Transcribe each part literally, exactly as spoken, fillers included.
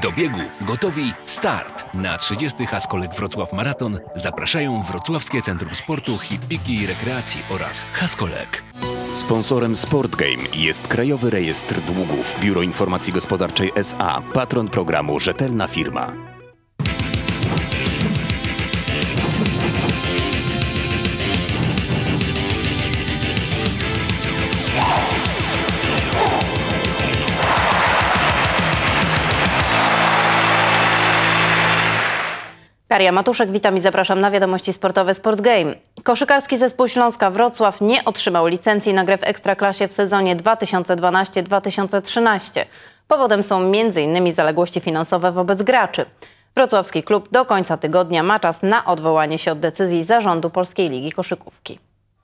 Do biegu gotowi, start! Na trzydziesty Haskolek Wrocław Maraton zapraszają Wrocławskie Centrum Sportu, Hipiki i Rekreacji oraz Haskolek. Sponsorem Sportgame jest Krajowy Rejestr Długów, Biuro Informacji Gospodarczej S A, patron programu Rzetelna Firma. Daria Matuszek, witam i zapraszam na wiadomości sportowe Sportgame. Koszykarski zespół Śląska Wrocław nie otrzymał licencji na grę w Ekstraklasie w sezonie dwa tysiące dwunastym dwa tysiące trzynastym. Powodem są między innymi zaległości finansowe wobec graczy. Wrocławski klub do końca tygodnia ma czas na odwołanie się od decyzji zarządu Polskiej Ligi Koszykówki.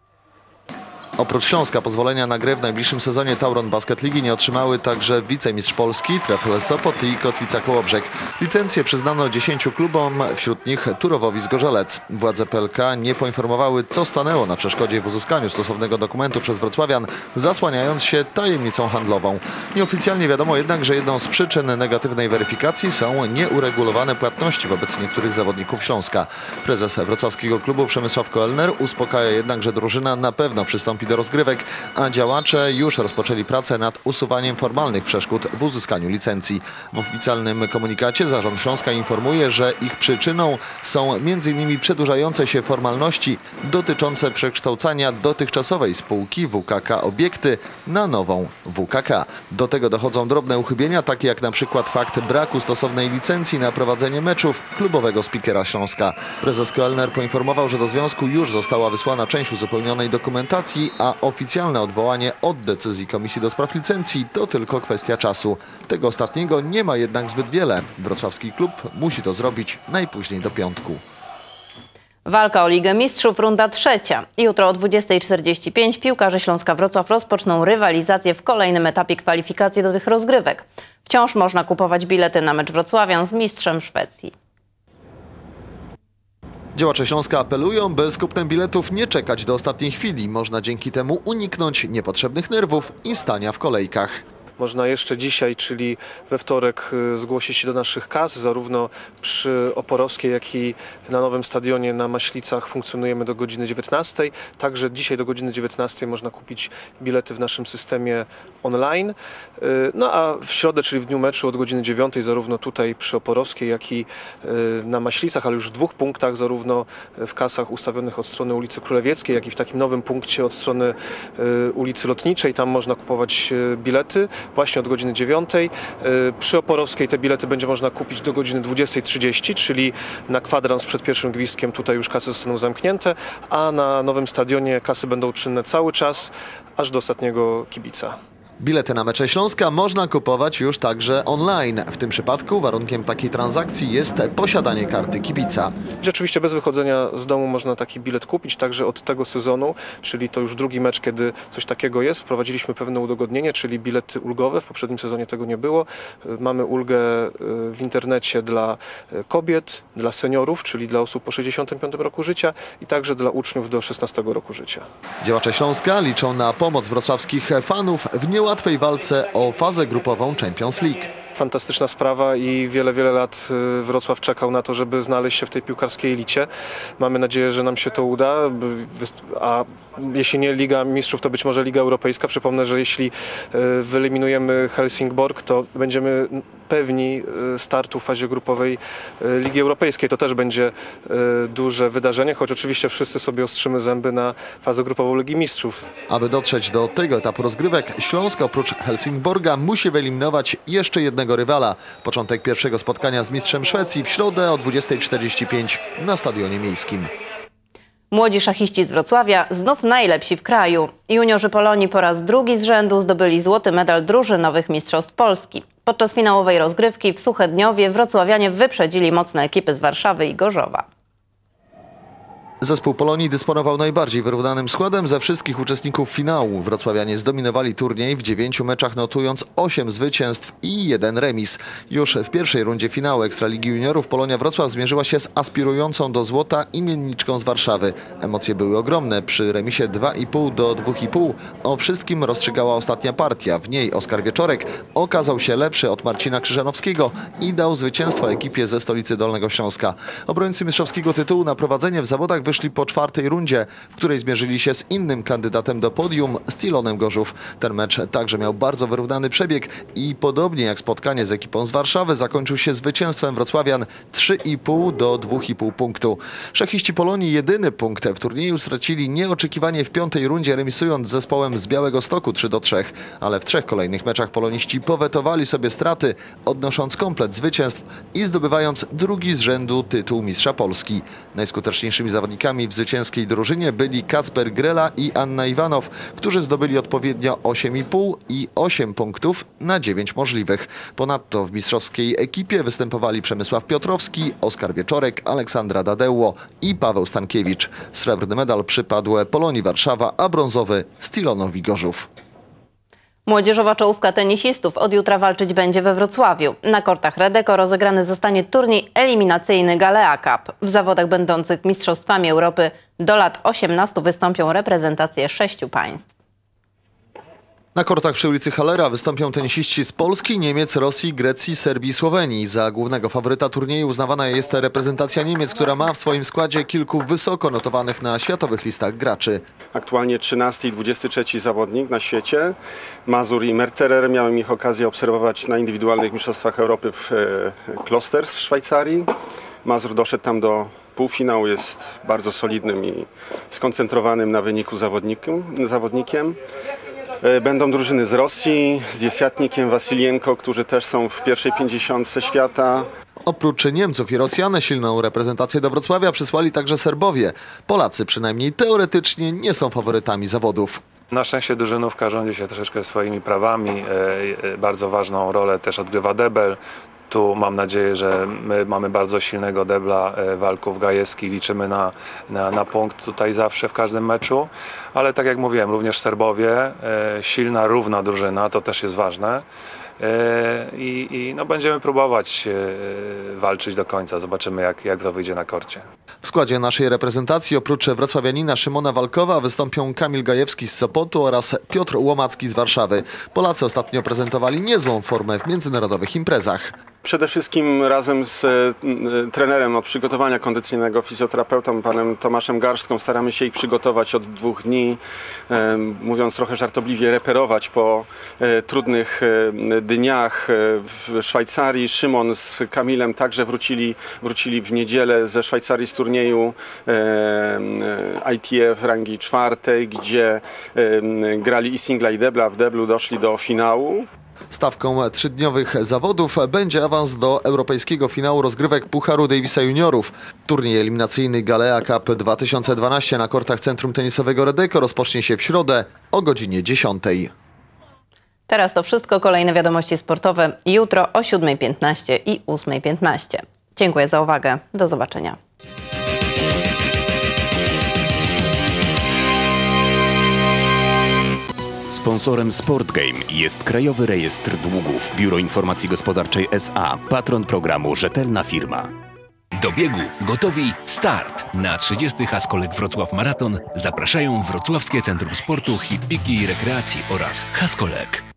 Oprócz Śląska pozwolenia na grę w najbliższym sezonie Tauron Basket Ligi nie otrzymały także wicemistrz Polski, Trefl Sopot i Kotwica Kołobrzeg. Licencje przyznano dziesięciu klubom, wśród nich Turowowi Zgorzelec. Władze P L K nie poinformowały, co stanęło na przeszkodzie w uzyskaniu stosownego dokumentu przez wrocławian, zasłaniając się tajemnicą handlową. Nieoficjalnie wiadomo jednak, że jedną z przyczyn negatywnej weryfikacji są nieuregulowane płatności wobec niektórych zawodników Śląska. Prezes wrocławskiego klubu Przemysław Koelner uspokaja jednak, że drużyna na pewno przystąpi do rozgrywek, a działacze już rozpoczęli pracę nad usuwaniem formalnych przeszkód w uzyskaniu licencji. W oficjalnym komunikacie Zarząd Śląska informuje, że ich przyczyną są między innymi przedłużające się formalności dotyczące przekształcania dotychczasowej spółki W K K Obiekty na nową W K K. Do tego dochodzą drobne uchybienia, takie jak na przykład fakt braku stosownej licencji na prowadzenie meczów klubowego spikera Śląska. Prezes Koelner poinformował, że do związku już została wysłana część uzupełnionej dokumentacji, a oficjalne odwołanie od decyzji Komisji do Spraw Licencji to tylko kwestia czasu. Tego ostatniego nie ma jednak zbyt wiele. Wrocławski klub musi to zrobić najpóźniej do piątku. Walka o Ligę Mistrzów, runda trzecia. Jutro o dwudziestej czterdzieści pięć piłkarze Śląska Wrocław rozpoczną rywalizację w kolejnym etapie kwalifikacji do tych rozgrywek. Wciąż można kupować bilety na mecz wrocławian z mistrzem Szwecji. Działacze Śląska apelują, by z kupnem biletów nie czekać do ostatniej chwili. Można dzięki temu uniknąć niepotrzebnych nerwów i stania w kolejkach. Można jeszcze dzisiaj, czyli we wtorek, zgłosić się do naszych kas, zarówno przy Oporowskiej, jak i na nowym stadionie na Maślicach funkcjonujemy do godziny dziewiętnastej. Także dzisiaj do godziny dziewiętnastej można kupić bilety w naszym systemie online. No a w środę, czyli w dniu meczu od godziny dziewiątej, zarówno tutaj przy Oporowskiej, jak i na Maślicach, ale już w dwóch punktach, zarówno w kasach ustawionych od strony ulicy Królewieckiej, jak i w takim nowym punkcie od strony ulicy Lotniczej. Tam można kupować bilety właśnie od godziny dziewiątej. Przy Oporowskiej te bilety będzie można kupić do godziny dwudziestej trzydzieści, czyli na kwadrans przed pierwszym gwizdkiem tutaj już kasy zostaną zamknięte, a na nowym stadionie kasy będą czynne cały czas, aż do ostatniego kibica. Bilety na mecze Śląska można kupować już także online. W tym przypadku warunkiem takiej transakcji jest posiadanie karty kibica. Oczywiście bez wychodzenia z domu można taki bilet kupić, także od tego sezonu, czyli to już drugi mecz, kiedy coś takiego jest. Wprowadziliśmy pewne udogodnienie, czyli bilety ulgowe. W poprzednim sezonie tego nie było. Mamy ulgę w internecie dla kobiet, dla seniorów, czyli dla osób po sześćdziesiątym piątym roku życia i także dla uczniów do szesnastego roku życia. Działacze Śląska liczą na pomoc wrocławskich fanów w niełatwej walce o fazę grupową Champions League. Fantastyczna sprawa i wiele, wiele lat Wrocław czekał na to, żeby znaleźć się w tej piłkarskiej elicie. Mamy nadzieję, że nam się to uda, a jeśli nie Liga Mistrzów, to być może Liga Europejska. Przypomnę, że jeśli wyeliminujemy Helsingborg, to będziemy pewni startu w fazie grupowej Ligi Europejskiej. To też będzie duże wydarzenie, choć oczywiście wszyscy sobie ostrzymy zęby na fazę grupową Ligi Mistrzów. Aby dotrzeć do tego etapu rozgrywek, Śląsk oprócz Helsingborga musi wyeliminować jeszcze jednego rywala. Początek pierwszego spotkania z mistrzem Szwecji w środę o dwudziestej czterdzieści pięć na Stadionie Miejskim. Młodzi szachiści z Wrocławia znów najlepsi w kraju. Juniorzy Polonii po raz drugi z rzędu zdobyli złoty medal drużynowych mistrzostw Polski. Podczas finałowej rozgrywki w Suchedniowie wrocławianie wyprzedzili mocne ekipy z Warszawy i Gorzowa. Zespół Polonii dysponował najbardziej wyrównanym składem ze wszystkich uczestników finału. Wrocławianie zdominowali turniej w dziewięciu meczach, notując osiem zwycięstw i jeden remis. Już w pierwszej rundzie finału Ekstraligi Juniorów Polonia Wrocław zmierzyła się z aspirującą do złota imienniczką z Warszawy. Emocje były ogromne. Przy remisie dwa i pół do dwóch i pół o wszystkim rozstrzygała ostatnia partia. W niej Oskar Wieczorek okazał się lepszy od Marcina Krzyżanowskiego i dał zwycięstwo ekipie ze stolicy Dolnego Śląska. Obrońcy mistrzowskiego tytułu na prowadzenie w zawodach wyszli po czwartej rundzie, w której zmierzyli się z innym kandydatem do podium, Stilonem Gorzów. Ten mecz także miał bardzo wyrównany przebieg i podobnie jak spotkanie z ekipą z Warszawy zakończył się zwycięstwem wrocławian trzy i pół do dwóch i pół punktu. Szachiści Polonii jedyny punkt w turnieju stracili nieoczekiwanie w piątej rundzie, remisując z zespołem z Białegostoku trzy do trzech, ale w trzech kolejnych meczach poloniści powetowali sobie straty, odnosząc komplet zwycięstw i zdobywając drugi z rzędu tytuł mistrza Polski. Najskuteczniejszymi zawodnikami w zwycięskiej drużynie byli Kacper Grela i Anna Iwanow, którzy zdobyli odpowiednio osiem i pół i osiem punktów na dziewięć możliwych. Ponadto w mistrzowskiej ekipie występowali Przemysław Piotrowski, Oskar Wieczorek, Aleksandra Dadeło i Paweł Stankiewicz. Srebrny medal przypadł Polonii Warszawa, a brązowy Stilonowi Gorzów. Młodzieżowa czołówka tenisistów od jutra walczyć będzie we Wrocławiu. Na kortach Redeko rozegrany zostanie turniej eliminacyjny Galea Cup. W zawodach będących mistrzostwami Europy do lat osiemnastu wystąpią reprezentacje sześciu państw. Na kortach przy ulicy Hallera wystąpią tenisiści z Polski, Niemiec, Rosji, Grecji, Serbii i Słowenii. Za głównego faworyta turnieju uznawana jest reprezentacja Niemiec, która ma w swoim składzie kilku wysoko notowanych na światowych listach graczy. Aktualnie trzynasty i dwudziesty trzeci zawodnik na świecie. Mazur i Merterer. Miałem ich okazję obserwować na indywidualnych mistrzostwach Europy w Klosters w Szwajcarii. Mazur doszedł tam do półfinału, jest bardzo solidnym i skoncentrowanym na wyniku zawodnikiem. zawodnikiem. Będą drużyny z Rosji, z Jesiatnikiem, Wasilienko, którzy też są w pierwszej pięćdziesiątce świata. Oprócz Niemców i Rosjan silną reprezentację do Wrocławia przysłali także Serbowie. Polacy przynajmniej teoretycznie nie są faworytami zawodów. Na szczęście drużynówka rządzi się troszeczkę swoimi prawami. Bardzo ważną rolę też odgrywa debel. Tu mam nadzieję, że my mamy bardzo silnego debla Walków Gajewski. Liczymy na, na, na punkt tutaj zawsze w każdym meczu. Ale tak jak mówiłem, również Serbowie, silna, równa drużyna, to też jest ważne. I, i no, będziemy próbować walczyć do końca. Zobaczymy, jak, jak to wyjdzie na korcie. W składzie naszej reprezentacji oprócz wrocławianina Szymona Walkowa wystąpią Kamil Gajewski z Sopotu oraz Piotr Łomacki z Warszawy. Polacy ostatnio prezentowali niezłą formę w międzynarodowych imprezach. Przede wszystkim razem z y, trenerem od przygotowania kondycyjnego, fizjoterapeutą, panem Tomaszem Garstką, staramy się ich przygotować od dwóch dni, y, mówiąc trochę żartobliwie, reperować po y, trudnych y, dniach y, w Szwajcarii. Szymon z Kamilem także wrócili, wrócili w niedzielę ze Szwajcarii z turnieju y, y, I T F rangi czwartej, gdzie y, grali i singla i debla. W deblu doszli do finału. Stawką trzydniowych zawodów będzie awans do europejskiego finału rozgrywek Pucharu Davisa Juniorów. Turniej eliminacyjny Galea Cup dwa tysiące dwanaście na kortach Centrum Tenisowego Redeko rozpocznie się w środę o godzinie dziesiątej. Teraz to wszystko. Kolejne wiadomości sportowe jutro o siódmej piętnaście i ósmej piętnaście. Dziękuję za uwagę. Do zobaczenia. Sponsorem SportGame jest Krajowy Rejestr Długów, Biuro Informacji Gospodarczej S A, patron programu Rzetelna Firma. Do biegu gotowi, start! Na trzydziesty Haskolek Wrocław Maraton zapraszają Wrocławskie Centrum Sportu, Hipiki i Rekreacji oraz Haskolek.